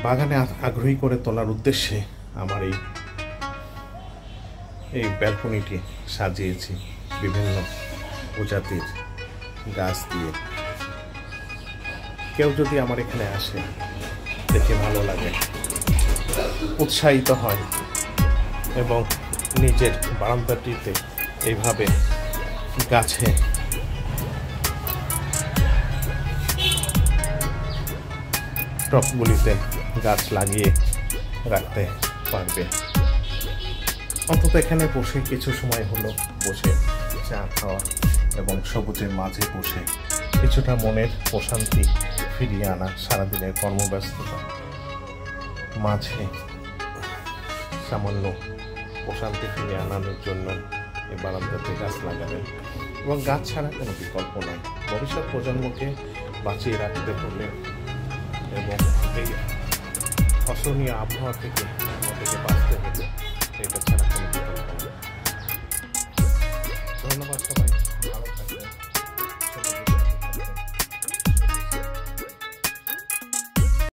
বাগানে আগ্রহী করে তোলার উদ্দেশ্যে আমার এই ব্যালকনিটি সাজিয়েছি বিভিন্ন প্রজাতির গাছ দিয়ে। কেউ যদি আমার এখানে আসে, দেখে ভালো লাগে, উৎসাহিত হয় এবং নিজের বারান্দাটিতে এইভাবে গাছে টবগুলিতে গাছ লাগিয়ে রাখতে পারবে। অন্তত এখানে বসে কিছু সময় হলো বসে চা খাওয়া এবং সবুজের মাঝে বসে কিছুটা মনের প্রশান্তি ফিরিয়ে আনা, সারাদিনের কর্মব্যস্ততা মাঝে সামান্য প্রশান্তি ফিরিয়ে আনানোর জন্য এই বারান্দাতে গাছ লাগাবেন। এবং গাছ ছাড়া কোনো বিকল্প নাই। ভবিষ্যৎ প্রজন্মকে বাঁচিয়ে রাখতে হলে এবং এই অসহনীয় আবহাওয়া থেকে আমাদেরকে বাঁচতে হলে এটা ছাড়া কোনো বিকল্প নেই। ধন্যবাদ সবাই, ভালো থাকবেন।